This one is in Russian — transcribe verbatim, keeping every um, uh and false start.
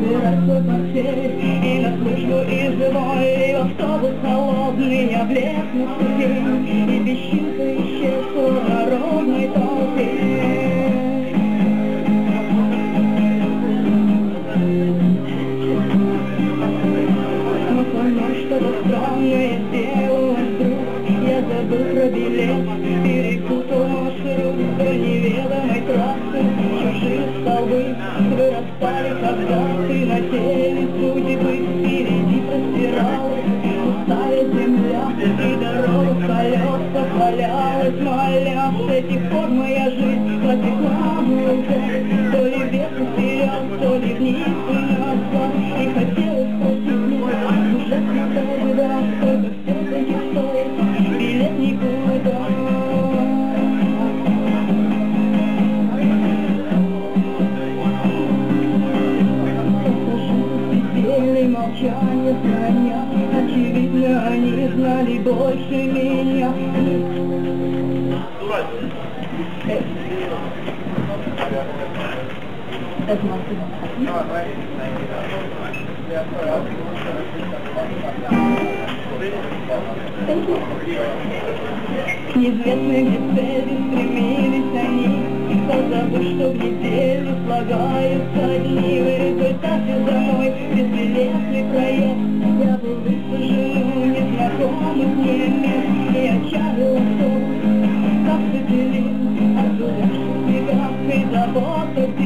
собирать свой портфель и на службу и живой, и в автобус холодный не облепнулся день, и песчинка исчезла в народной толпе. Но со мной что-то странное сделалось вдруг, я забыл про билет, перепутал маршрут вдоль неведомой трассы. Чужие столбы вырастали, когда ты на теле судьбы впереди простиралась пустая земля, и дорога колеса валялась, моля. С этих пор моя жизнь протекла уже, то ли вверх и вперед, то ли вниз и назад. И хотелось спросить меня, уже когда, сколько все-таки стоит билет никуда. Молчание храня, очевидно, они знали больше меня. Эй. Это к неизвестной где цели стремились они, позабыв, что в неделе слагаются дни. В результате за мной безбилетный проезд, я был высажен незнакомых мне мест и отчалил автобус, как сателлит, отсюда в бегах и заботах.